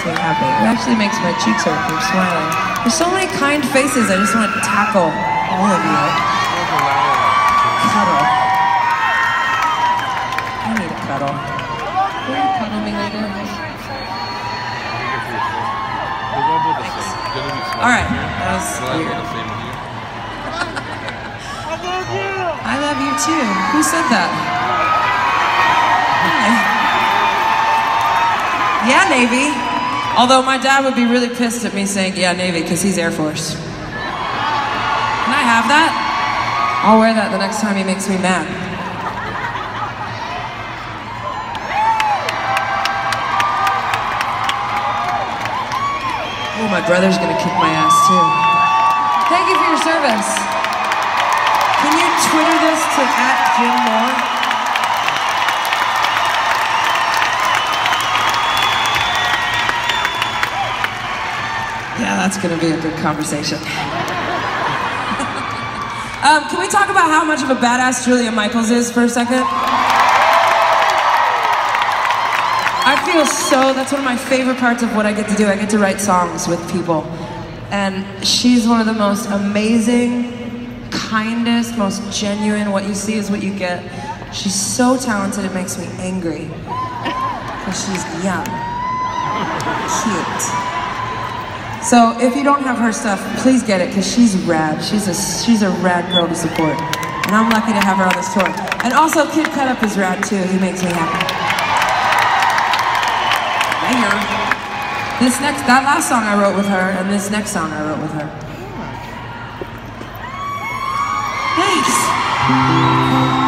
makes me happy. It actually makes my cheeks hurt from smiling. There's so many kind faces, I just want to tackle all of you. Cuddle. I need a cuddle. Will you cuddle me later? Alright, that was weird. I love you too. Who said that? Yeah, Navy. Although my dad would be really pissed at me saying, yeah, Navy, because he's Air Force. Can I have that? I'll wear that the next time he makes me mad. Oh, my brother's gonna kick my ass too. Thank you for your service. Can you Twitter this to @JimMoore? Yeah, that's gonna be a good conversation. Can we talk about how much of a badass Julia Michaels is for a second? I feel so, that's one of my favorite parts of what I get to do. I get to write songs with people. And she's one of the most amazing, kindest, most genuine, what you see is what you get. She's so talented, it makes me angry. Because she's young, cute. So if you don't have her stuff, please get it, because she's rad. She's a rad girl to support. And I'm lucky to have her on this tour. And also Kid Cut Up is rad too, he makes me happy. That last song I wrote with her, and this next song I wrote with her. Thanks.